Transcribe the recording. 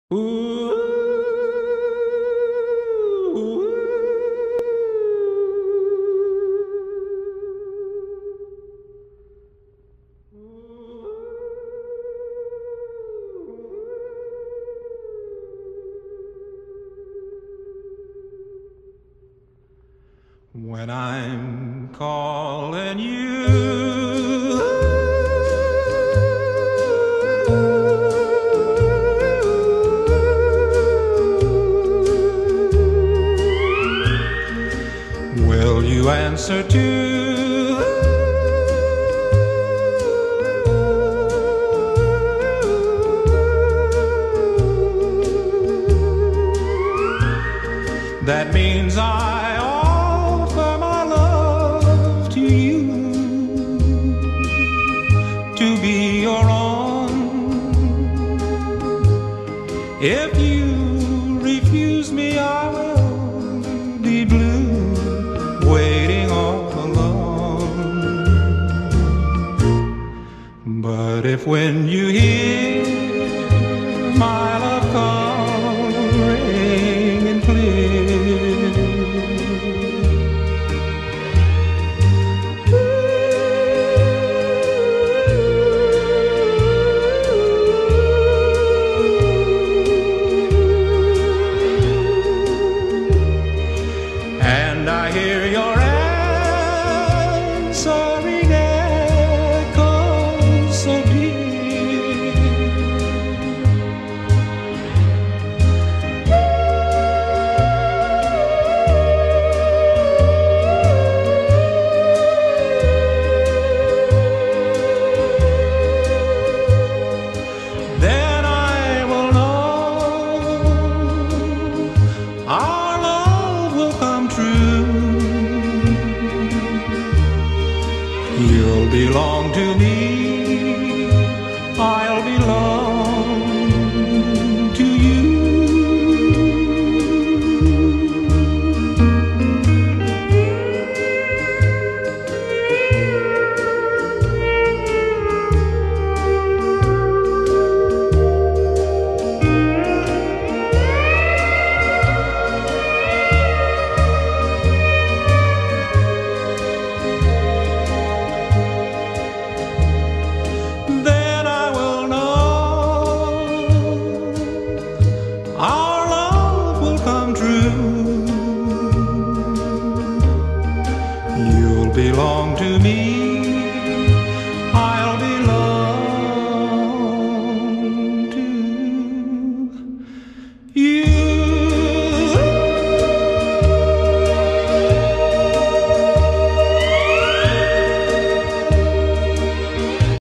When I'm calling you, will you answer too? That means I offer my love to you, to be your own. If you refuse me, I will be blue, waiting all alone. But if when you hear